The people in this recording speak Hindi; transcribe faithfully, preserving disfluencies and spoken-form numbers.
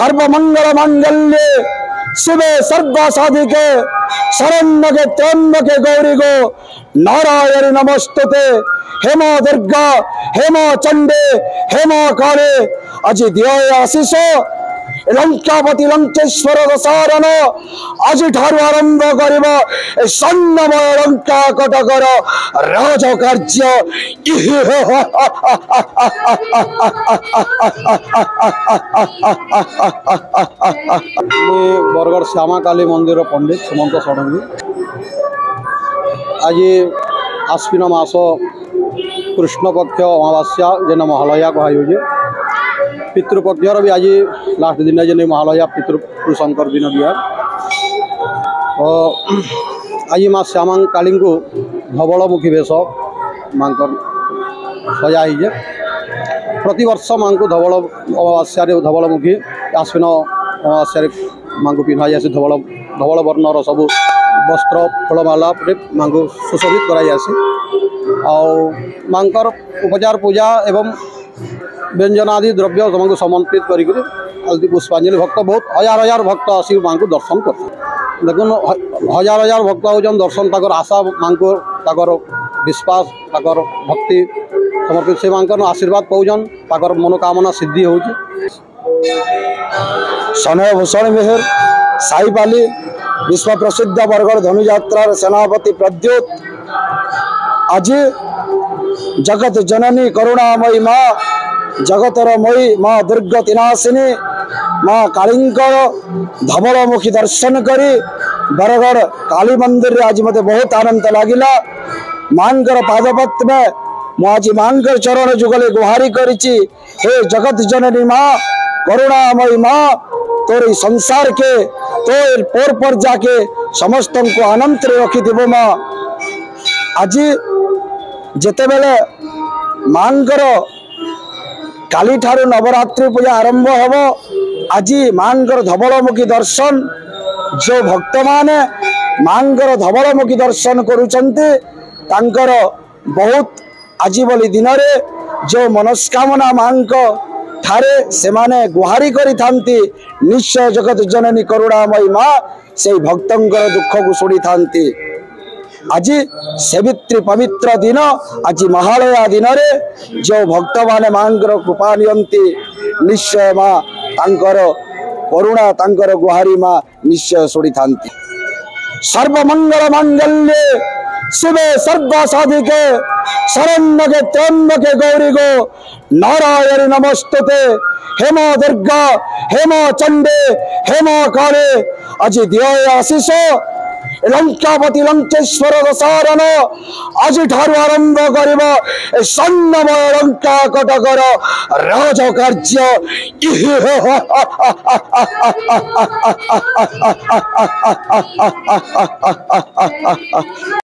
सर्वमंगल मांगल्ये शिवे सर्व साधिके शरण्ये त्र्यंबके गौरी गो नारायणी नमस्तुते। हेमा दुर्गा हेमा चंडे हेमा काले अजि दिय आशीष लंकापति लंकेश्वर दशारण आज ठार आरंभ कर सन्नमय लंका कटकर राज कार्य बरगढ़ श्यामा काली मंदिर पंडित सुमंत षडंगी। आज आश्विन मास कृष्ण पक्ष अमावास्या जेन महालया कहुजे। पितृपक्षर भी आज लास्ट दिन जेन महालया पितृ शंकर दिन बिहार। आज माँ श्यामा काली को धवलमुखी वेश माँ सजाइजे। प्रति वर्ष माँ को धवल अमावास्या धवलमुखी आश्विन अमावास्या माँ को पिंधा जाए धवल धवल वर्णर सब वस्त्र फलमाला माँ को सुशोभित कराई मांकर उपचार पूजा एवं व्यंजनादि द्रव्य को समर्पित करी पुष्पांजलि भक्त बहुत हजार हजार भक्त आसिक माँ को दर्शन कर देखुन हजार हजार भक्त हो दर्शन तक आशा माँ को तकर विश्वास तकर भक्ति समर्पित से माँ आशीर्वाद पाऊन तकर मनोकामना सिद्धि हो। सनय भूषण मेहर साईपाली विश्व प्रसिद्ध बरगढ़ धनुयात्रा सेनापति प्रद्योत आज जगत जननी करुणामयी माँ जगतर मयी माँ दुर्गतिनाशिनी माँ कालींकर धवलमुखी दर्शन करी बरगढ़ काली मंदिर आज मते बहुत आनंद लगिला। मांकर पादपत में मु आज मांकर चरण जुगले गुहारी करिछि। हे जगत जननी माँ करुणामयी माँ तोर संसार के तोर पोर पर जाके समस्त को आनंद रखी देव माँ। आज जेते बेले मांकर काली ठारू नवरात्रि पूजा आरंभ होब आज मांकर धवलमुखी दर्शन जो भक्त माने मांकर धवलमुखी दर्शन करुचंती तांकर बहुत आज बोली दिन रे जो मनस्कामना मांक ठारे से माने गुहारी करी थांती निश्चय जगत जननी करुणामयी माँ से भक्तंकर दुख को शुणी थांती। आज सेवित्री पवित्र दिन आज महालया दिन रे जो भक्त माने मांकर कृपा नियंती निश्चय माँ तांकर करुणा तांकर गुहारी माँ निश्चय शुणी थांती। सर्वमंगल मांगल्ये शिवे सर्व साधिके शरण्ये त्र्यंबके गौरी गो नारायणी नमस्तुते। हेमा दुर्गा हेमा चंडे हेमा काले आज दिय आशीष लंकापति लंकेश्वर दशारण आज ठार आरंभ कर सन्नमय लंका कटकर राज कार्य